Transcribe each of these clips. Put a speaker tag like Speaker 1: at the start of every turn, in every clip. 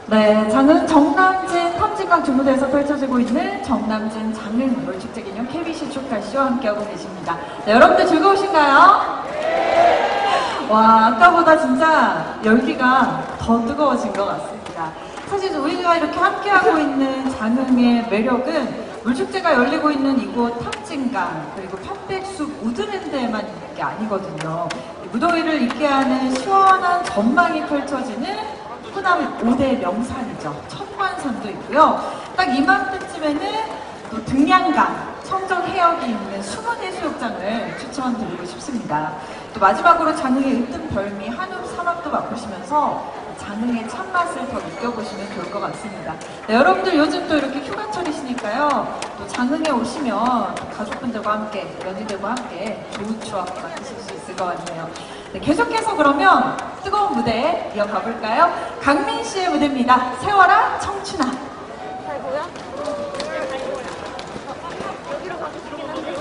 Speaker 1: 네, 저는 정남진 탐진강 주무대에서 펼쳐지고 있는 정남진 장흥 물축제 기념 KBC 축하쇼 함께하고 계십니다. 네, 여러분들 즐거우신가요? 네. 와, 아까보다 진짜 열기가 더 뜨거워진 것 같습니다. 사실 우리가 이렇게 함께하고 있는 장흥의 매력은 물축제가 열리고 있는 이곳 탐진강 그리고 편백숲 우드랜드에만 있는 게 아니거든요. 무더위를 잊게 하는 시원한 전망이 펼쳐지는 호남 5대 명산이죠. 천관산도 있고요. 딱 이맘때쯤에는 또 등량강, 청정해역이 있는 숨은 해수욕장을 추천드리고 싶습니다. 또 마지막으로 장흥의 으뜸 별미 한우 삼합도 맛보시면서 장흥의 참맛을 더 느껴보시면 좋을 것 같습니다. 네, 여러분들 요즘 또 이렇게 휴가철이시니까요. 또 장흥에 오시면 가족분들과 함께, 연인들과 함께 좋은 추억 만드실 수 있을 것 같네요. 네, 계속해서 그러면 뜨거운 무대 이어가 볼까요? 강민 씨의 무대입니다. 세워라 청춘아.
Speaker 2: 아이고야. 여기로 가고 싶긴 한데.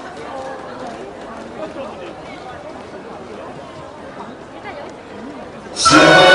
Speaker 2: 일단 여기.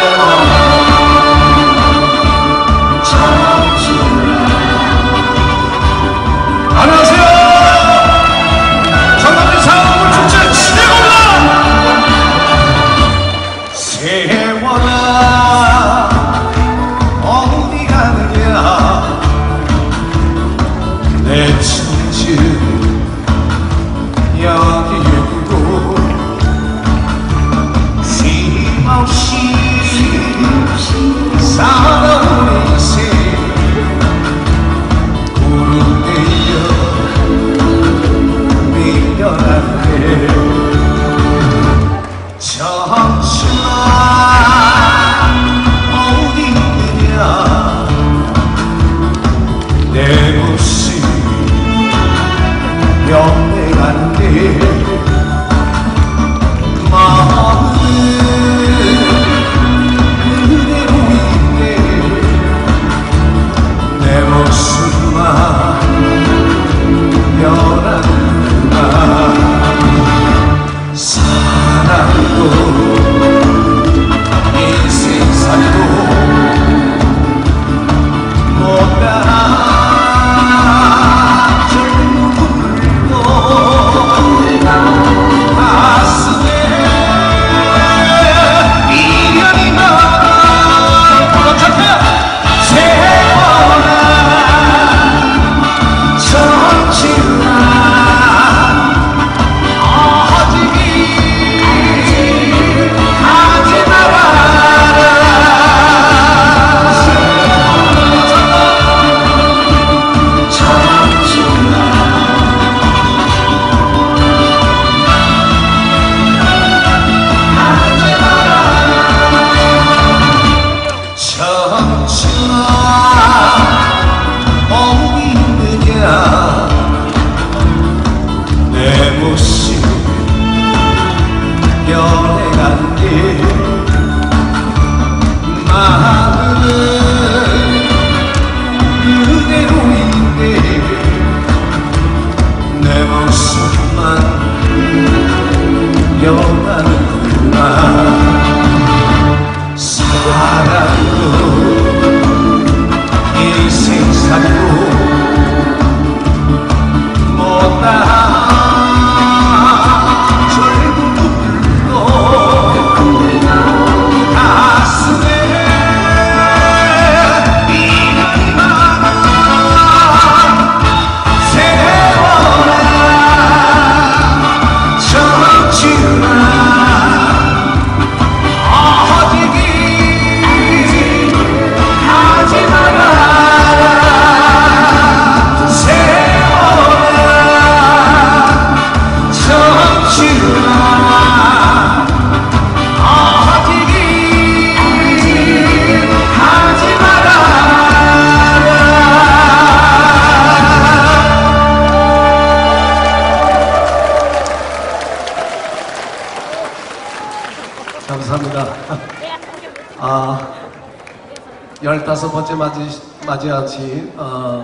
Speaker 3: 감사합니다. 15번째 맞이하신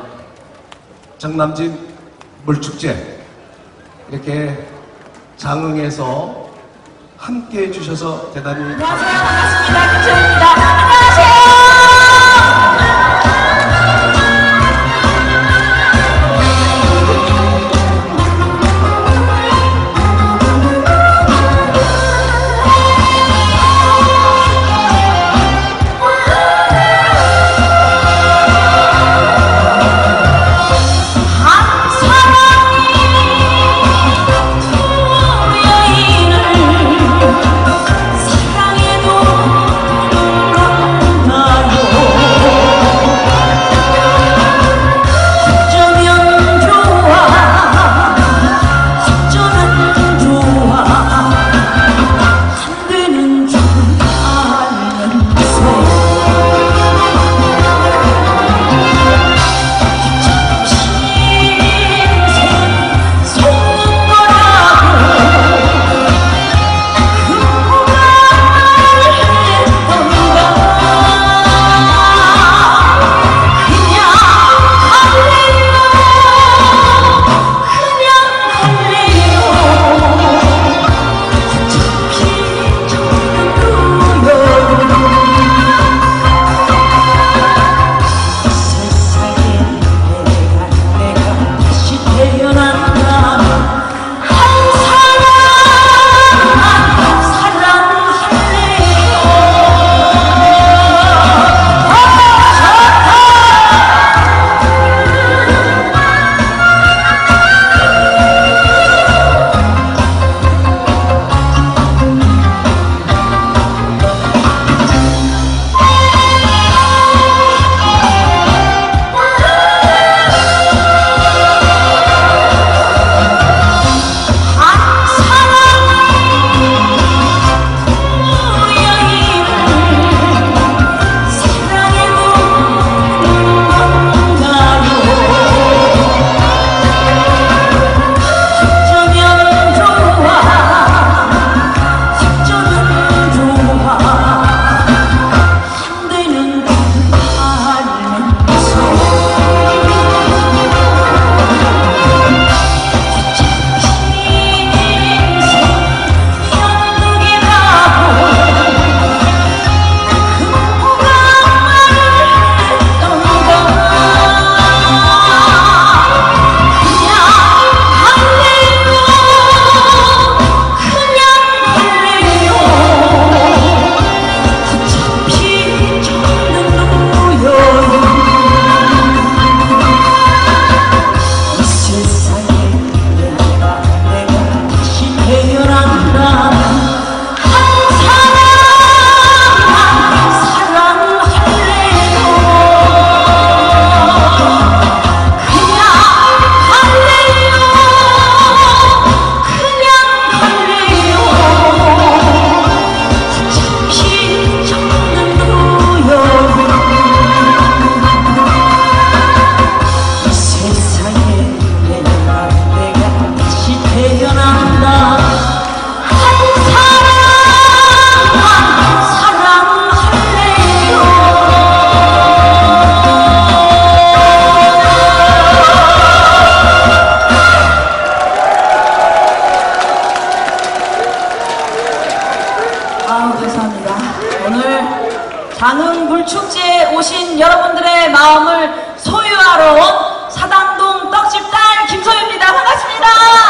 Speaker 3: 정남진 물축제 이렇게 장흥에서 함께 해주셔서 대단히
Speaker 1: 안녕하세요. 반갑습니다. 김지호입니다. 안녕하세요. 장흥 물축제에 오신 여러분들의 마음을 소유하러 온 사당동 떡집단 김소유입니다. 반갑습니다.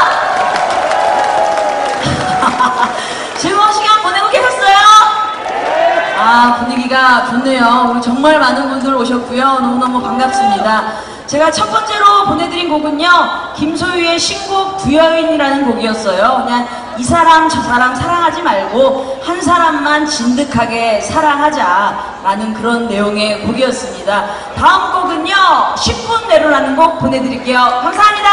Speaker 1: 즐거운 시간 보내고 계셨어요? 아, 분위기가 좋네요. 우리 정말 많은 분들 오셨고요. 너무너무 반갑습니다. 제가 첫 번째로 보내드린 곡은요, 김소유의 신곡 부여인이라는 곡이었어요. 그냥 이 사람 저 사람 사랑하지 말고 한 사람만 진득하게 사랑하자라는 그런 내용의 곡이었습니다. 다음 곡은요, 10분 내로라는 곡 보내드릴게요. 감사합니다.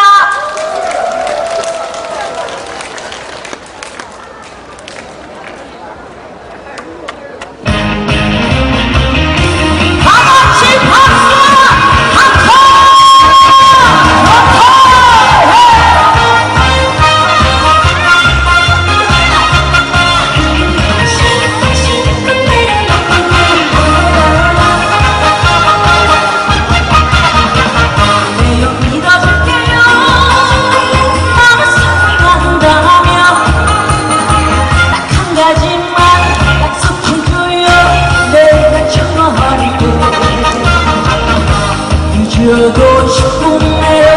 Speaker 4: 잊어도 싶네요.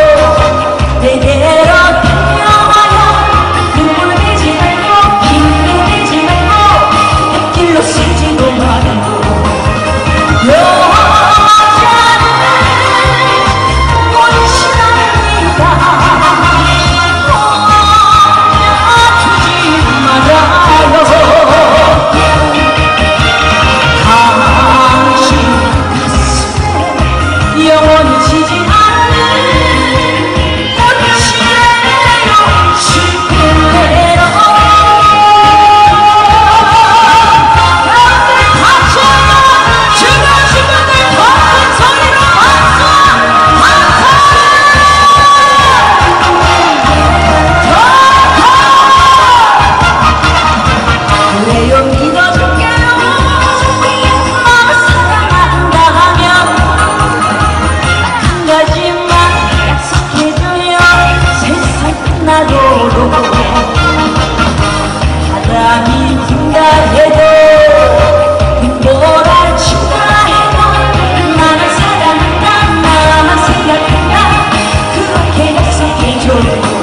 Speaker 4: 내게로 달려와요. 눈물내지 말고 힘내지 말고 햇길로 쓰지도 말고 여자는 꽃이랍니다. 떠나주지 말아요. 영원히 지지 않는 꽃이래요. 싶은 대로 여러분들 같이 한번 즐거우신 분들 더 큰 소리로 박수! 그래요, 믿어줄게요. 마음을 사랑한다면 가지만 약속해줘요. 세상 끝나도록 바람이 분다 해도 빈보라 친다 해도 나는 사랑한다. 나만 생각한다. 그렇게 약속해줘요.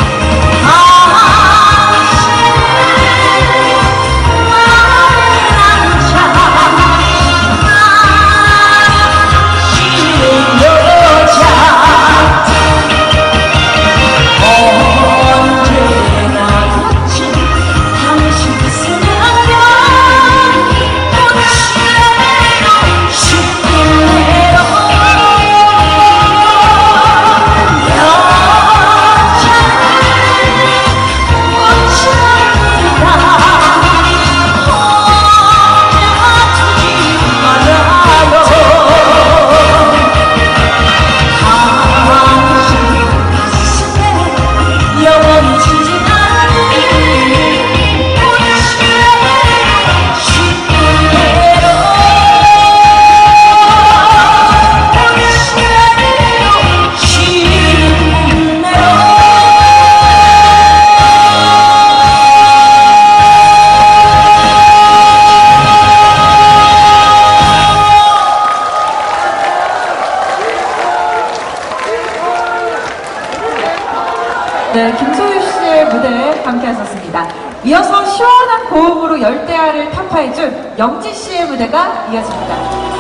Speaker 1: 네, 김소유 씨의 무대 함께 하셨습니다. 이어서 시원한 고음으로 열대야를 타파해준 영지 씨의 무대가 이어집니다.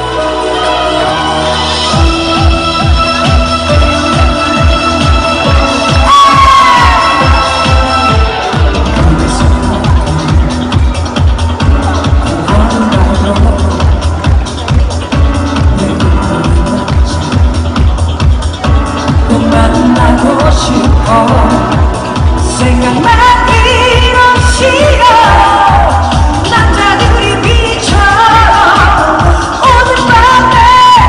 Speaker 4: 만나고 싶어. 생각만 이런 싫어. 남자들이 비처럼 오늘 밤에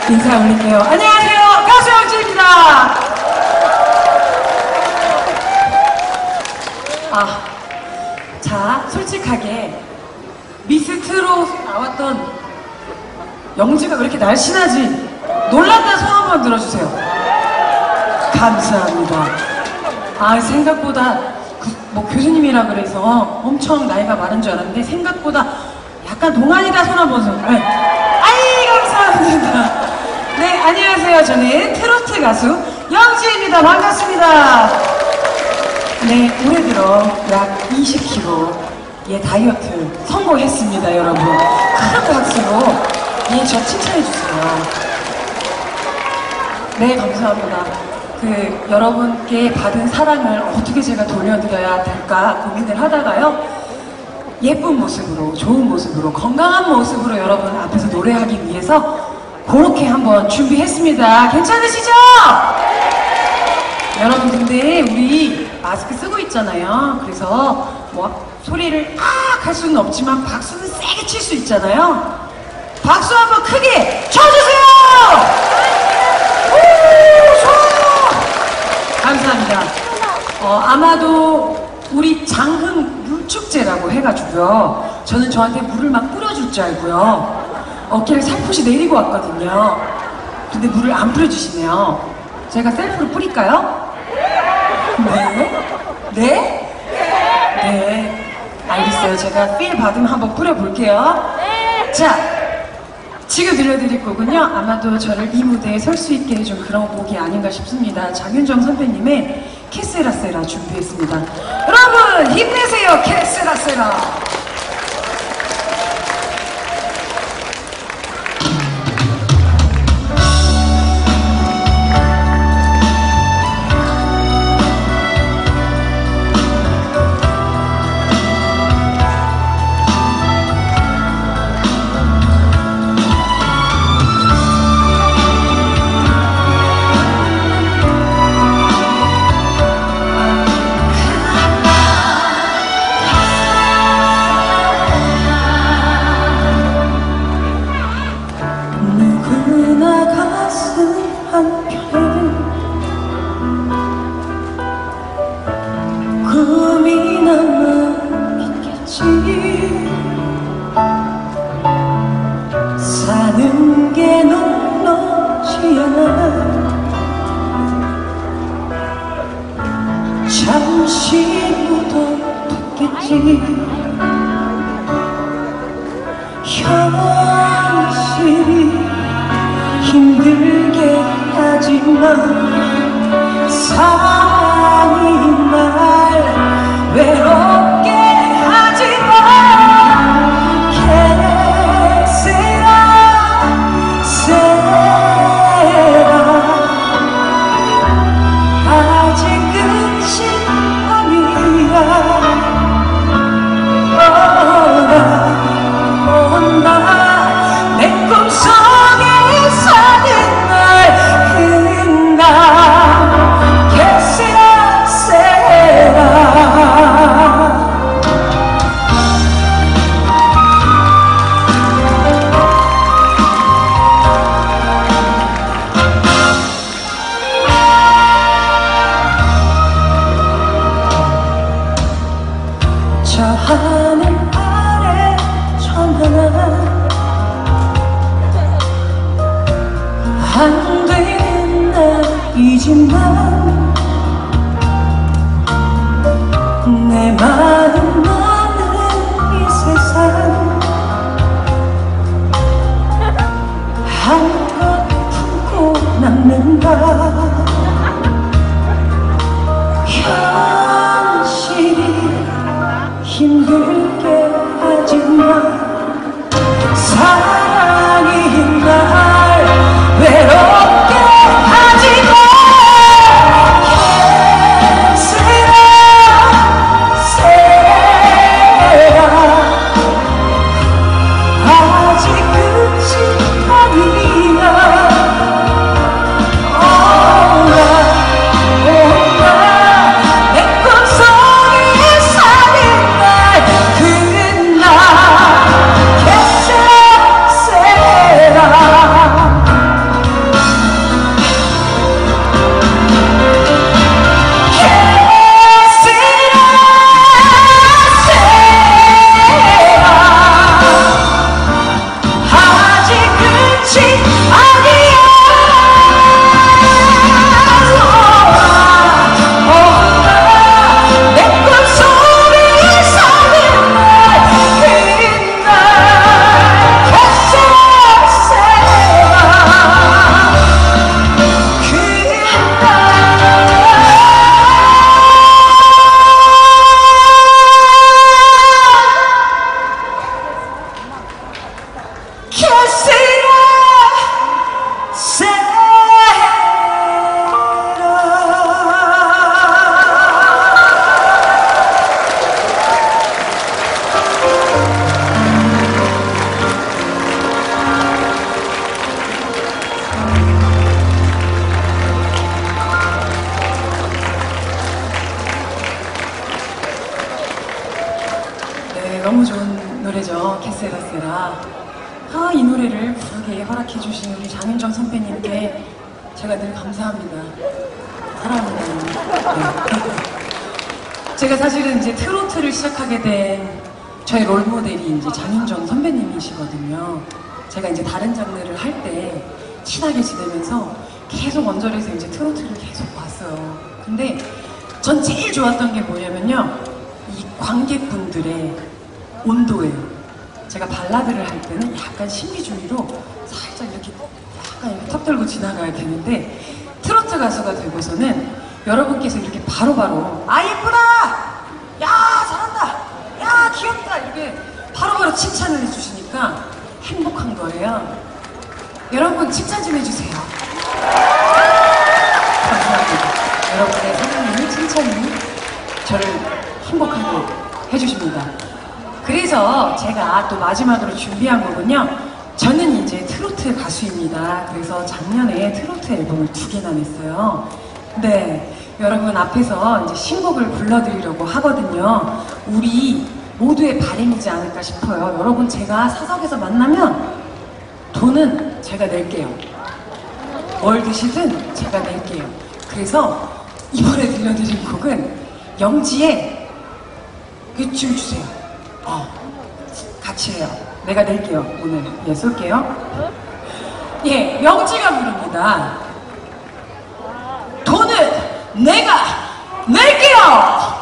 Speaker 4: 인사 올릴게요. 안녕하세요. 가수 영지입니다. 자, 솔직하게 미스트로 나왔던 영지가 왜 이렇게 날씬하지? 놀랐다 손 한번 들어주세요. 감사합니다. 생각보다 뭐 교수님이라 그래서 엄청 나이가 많은 줄 알았는데 생각보다 약간 동안이다 손 한번 서. 네. 감사합니다. 네, 안녕하세요. 저는 트로트 가수 영지입니다. 반갑습니다. 네, 올해 들어 약 20kg의 다이어트 성공했습니다, 여러분. 큰 박수로 저 칭찬해주세요. 네, 감사합니다. 여러분께 받은 사랑을 어떻게 제가 돌려드려야 될까 고민을 하다가요. 예쁜 모습으로, 좋은 모습으로, 건강한 모습으로 여러분 앞에서 노래하기 위해서 그렇게 한번 준비했습니다. 괜찮으시죠? 여러분, 근데 우리 마스크 쓰고 있잖아요. 그래서 뭐 소리를 악 할 수는 없지만 박수는 세게 칠 수 있잖아요. 박수 한번 크게 쳐주세요! 오, 좋아요! 감사합니다. 아마도 우리 장흥 물축제라고 해가지고요. 저는 저한테 물을 막 뿌려줄 줄 알고요. 어깨를 살포시 내리고 왔거든요. 근데 물을 안 뿌려주시네요. 제가 셀프로 뿌릴까요? 네? 네? 네. 알겠어요. 제가 필 받으면 한번 뿌려볼게요. 자, 지금 들려드릴 곡은요. 아마도 저를 이 무대에 설 수 있게 해준 그런 곡이 아닌가 싶습니다. 장윤정 선배님의 케세라세라 준비했습니다. 여러분 힘내세요. 케세라세라. 꿈이 남아있겠지. 사는 게 넉넉지 않아. 잠시 묻어뒀겠지. 현실이 힘들게 하지만 사랑이 날 외롭게 하지마. 케세라 세라. 아직 끝이 아니야. 온다 내 꿈속에 사는 날 그날. 케세라 세라. 저 하늘 아래 천하나 안 되는 날이지만 내 마음 많은 이 세상 한껏 품고 남는다. 현실이 힘들게 하지만 사랑이 날 외롭게 하지마. 케세라 세라. 아직 끝이 아니야. 이 노래를 부르게 허락해주신 우리 장윤정 선배님께 제가 늘 감사합니다. 사랑합니다. 네. 제가 사실은 이제 트로트를 시작하게 된 저의 롤모델이 이제 장윤정 선배님이시거든요. 제가 이제 다른 장르를 할 때 친하게 지내면서 계속 원절에서 이제 트로트를 계속 봤어요. 근데 전 제일 좋았던 게 뭐냐면요. 이 관객분들의 온도예요. 제가 발라드를 할 때는 약간 신비주의로 살짝 이렇게 약간 이렇게 턱 들고 지나가야 되는데 트로트 가수가 되고서는 여러분께서 이렇게 바로바로 아 예쁘다! 야 잘한다! 야 귀엽다! 이렇게 바로바로 칭찬을 해주시니까 행복한 거예요. 여러분 칭찬 좀 해주세요. 감사합니다. 여러분의 사랑이 칭찬이 저를 행복하게 해주십니다. 그래서 제가 또 마지막으로 준비한 곡은요. 저는 이제 트로트 가수입니다. 그래서 작년에 트로트 앨범을 2개나 냈어요. 네, 여러분 앞에서 이제 신곡을 불러드리려고 하거든요. 우리 모두의 바람이지 않을까 싶어요. 여러분 제가 사석에서 만나면 돈은 제가 낼게요. 뭘 드시든 제가 낼게요. 그래서 이번에 들려드릴 곡은 영지의 춤 주세요. 같이 해요. 내가 낼게요. 오늘 예 쏠게요. 예, 영지가 부릅니다. 돈은 내가 낼게요.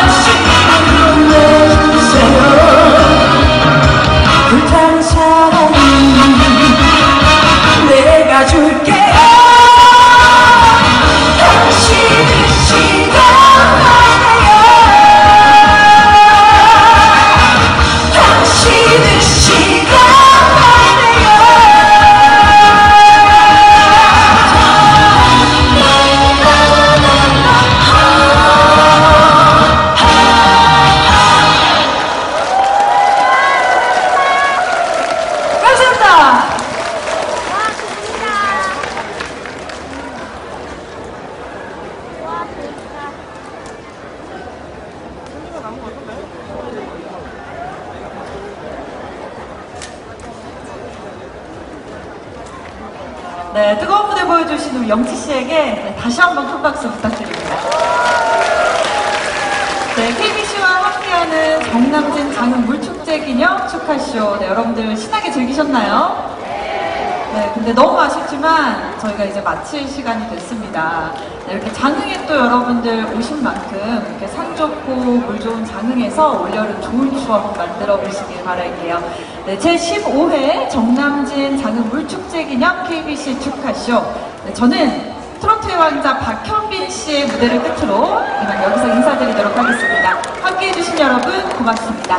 Speaker 5: 불타는 사랑
Speaker 1: 네, 뜨거운 무대 보여주신 우리 영지 씨에게 네, 다시 한번 큰 박수 부탁드립니다. 네, KBC와 함께하는 정남진 장흥 물축제 기념 축하쇼. 네, 여러분들 신나게 즐기셨나요? 네, 근데 너무 아쉽지만 저희가 이제 마칠 시간이 됐습니다. 네, 이렇게 장흥에 또 여러분들 오신 만큼 이렇게 산 좋고 물 좋은 장흥에서 올여름 좋은 추억 만들어 보시길 바랄게요. 네, 제15회 정남진 장흥 물축제 기념 KBC 축하쇼. 네, 저는 트로트의 왕자 박현빈 씨의 무대를 끝으로 이만 여기서 인사드리도록 하겠습니다. 함께 해주신 여러분 고맙습니다.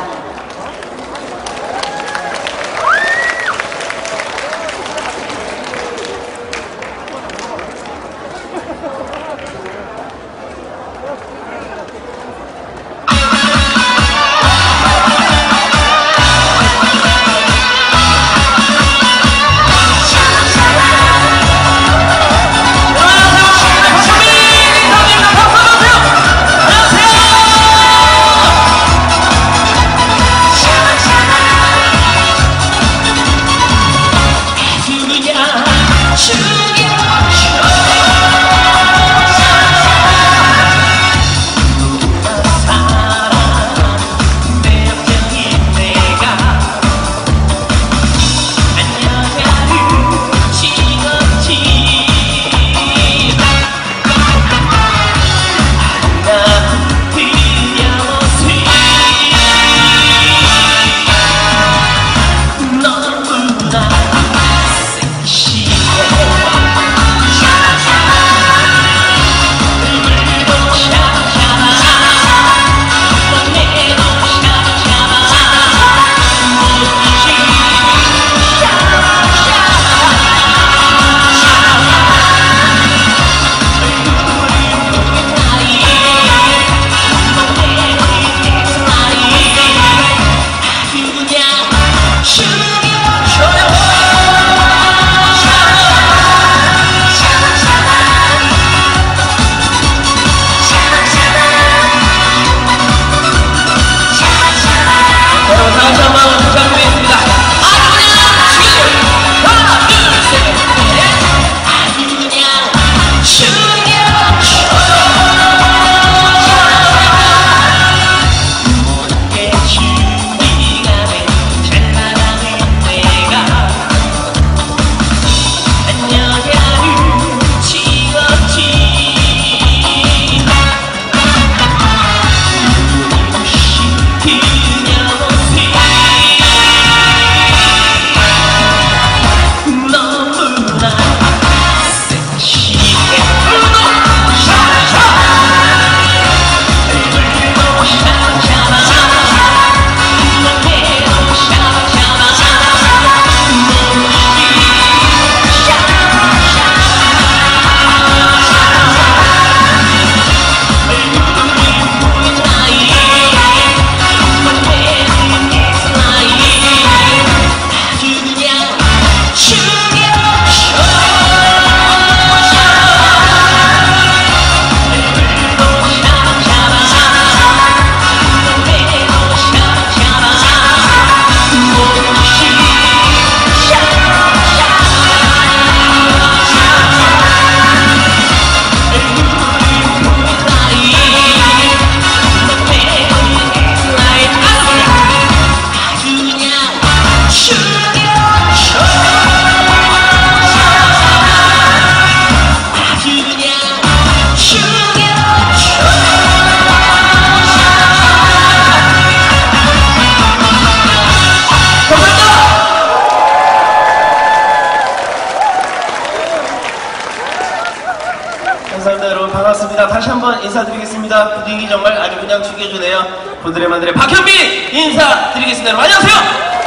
Speaker 5: 감사합니다. 여러분 반갑습니다. 다시 한번 인사드리겠습니다. 분위기 정말 아주 그냥 죽여주네요. 본드레 만드레 박현빈 인사드리겠습니다. 여러분 안녕하세요.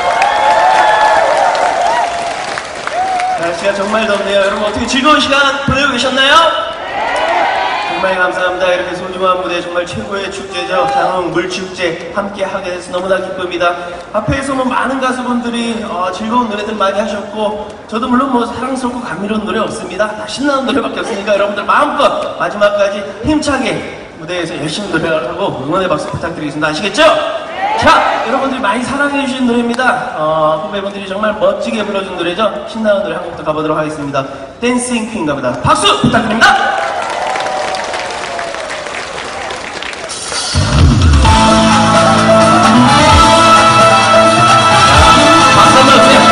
Speaker 5: 날씨가 정말 덥네요. 여러분 어떻게 즐거운 시간 보내고 계셨나요? 정말 감사합니다. 이렇게 소중한 무대 정말 최고의 축제죠. 장흥 물축제 함께 하게 돼서 너무나 기쁩니다. 앞에서 뭐 많은 가수분들이 즐거운 노래들 많이 하셨고 저도 물론 뭐 사랑스럽고 감미로운 노래 없습니다. 다 신나는 노래밖에 없으니까 여러분들 마음껏 마지막까지 힘차게 무대에서 열심히 노래하고 응원의 박수 부탁드리겠습니다. 아시겠죠? 자, 여러분들이 많이 사랑해주신 노래입니다. 후배분들이 정말 멋지게 불러준 노래죠. 신나는 노래 한 곡 더 가보도록 하겠습니다. 댄싱 퀸 갑니다. 박수 부탁드립니다. 박수 한번 주세요.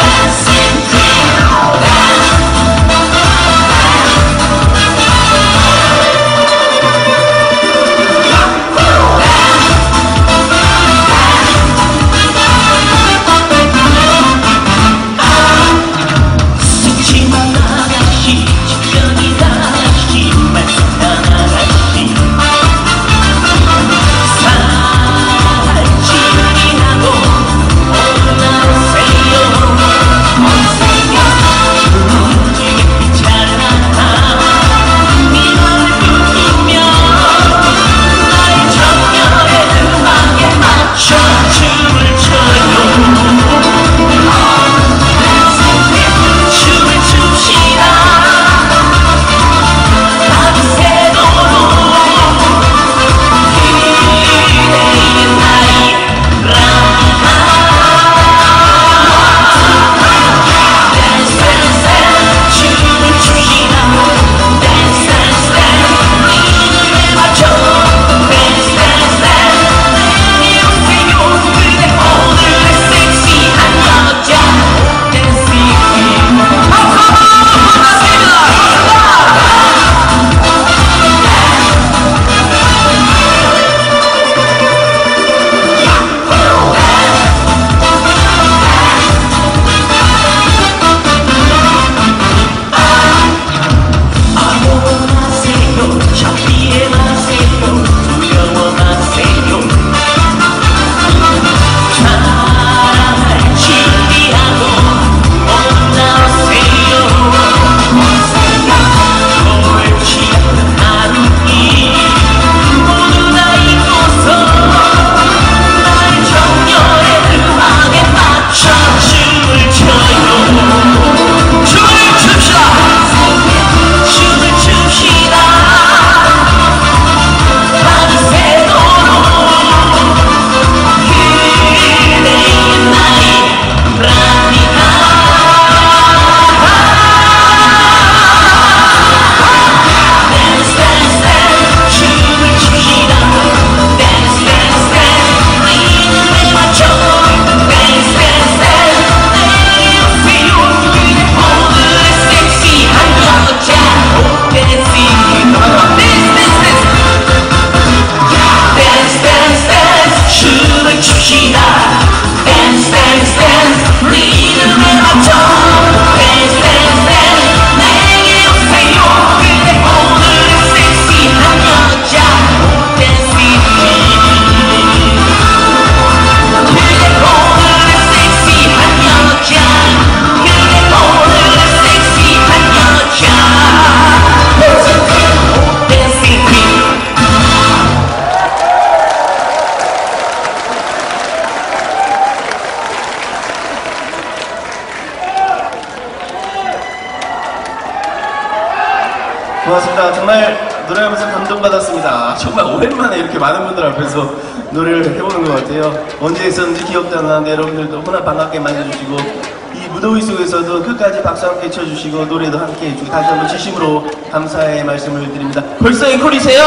Speaker 5: 고맙습니다. 정말 노래하면서 감동받았습니다. 정말 오랜만에 이렇게 많은 분들 앞에서 노래를 해보는 것 같아요. 언제 있었는지 기억도 안 나는데 여러분들도 너무나 반갑게 만나주시고 이 무더위 속에서도 끝까지 박수 함께 쳐주시고 노래도 함께 해주고 다시 한번 진심으로 감사의 말씀을 드립니다. 벌써 앵콜이세요?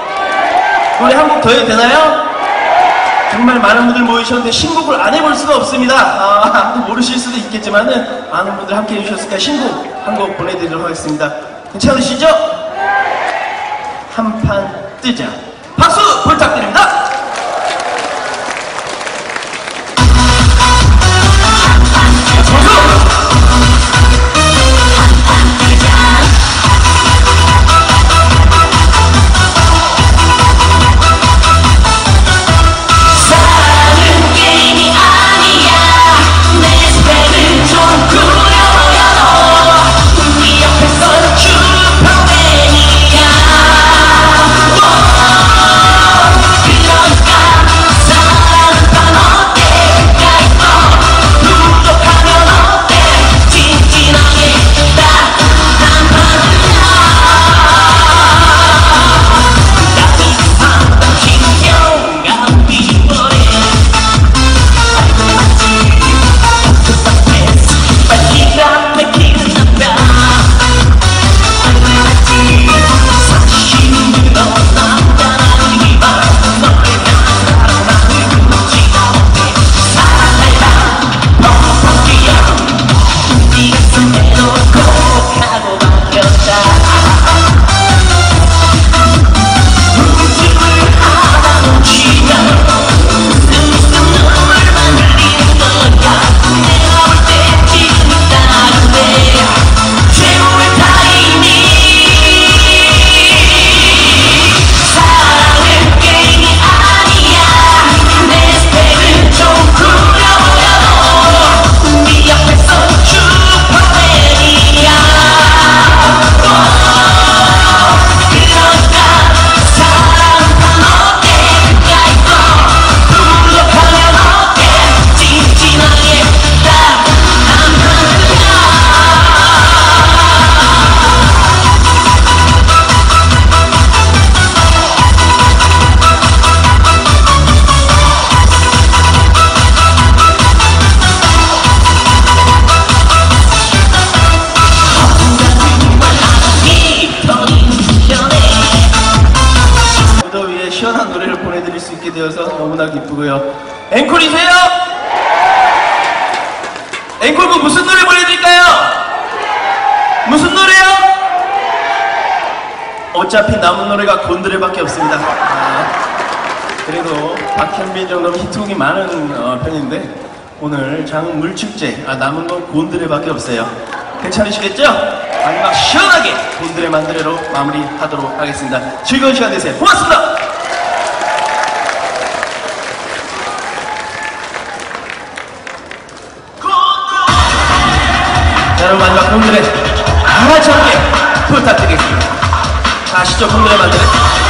Speaker 5: 노래 한 곡 더 해도 되나요? 정말 많은 분들 모이셨는데 신곡을 안 해볼 수가 없습니다. 아무도 모르실 수도 있겠지만은 많은 분들 함께 해주셨으니까 신곡 한 곡 보내드리도록 하겠습니다. 괜찮으시죠? 한판 뜨자. 박수 부탁드립니다.
Speaker 6: 내
Speaker 5: 너무나 기쁘고요. 앵콜이세요? 앵콜곡 무슨 노래 보여드릴까요? 무슨 노래요? 어차피 남은 노래가 곤드레밖에 없습니다. 그래도 박현빈 정도면 히트곡이 많은 편인데 오늘 장흥 물축제 남은 건 곤드레밖에 없어요. 괜찮으시겠죠? 마지막 시원하게 곤드레 만드레로 마무리하도록 하겠습니다. 즐거운 시간 되세요. 고맙습니다. 자, 여러분 마지막 곤드레 다 같이 함께 부탁드리겠습니다. 아시죠? 곤드레 만드레.